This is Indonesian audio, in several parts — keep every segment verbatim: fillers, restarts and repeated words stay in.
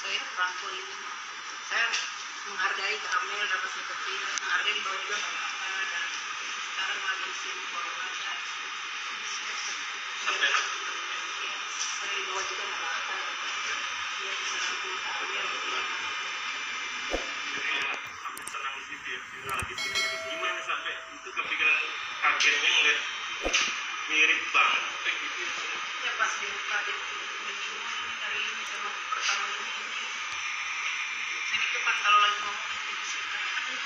saya rangkul ini. Saya menghargai Kak Amel dan masih kecil, menghargai di bawah juga Kak Kakak, dan sekarang lagi di sini corona ya. Sampai ya, saya di bawah juga nggak apa-apa. Dia bisa rangkul Kak Amel gitu ya. Sampai senang gitu ya, viral gitu. Gimana sampai itu kepikiran kagetnya ngeliat mirip banget kayak gitu ya? Ya pas dibuka di ini kali ini sama pertama ini. Ini tuh pas kalau lagi ngomong itu suka,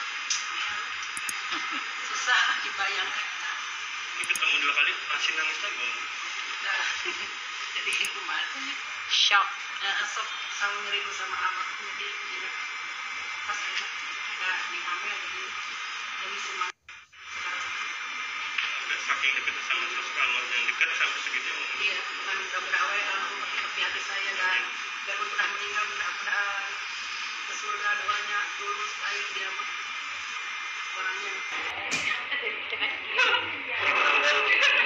susah dibayangkan. Ini ketemu dua kali masih nangis lagi Om? Nah, jadi kemarin Shock. nah, sok sama ngeribu sama amat jadi ya, pas enak nggak diambil jadi jadi semangat sekarang. Udah saking dekat sama sosok almarhum yang dekat sampai segitu ya? Iya, bukan mudah-mudahan awal almarhum tapi hati saya dan biarpun pernah meninggal mudah-mudahan ke surga doanya lulus air dia mah orangnya.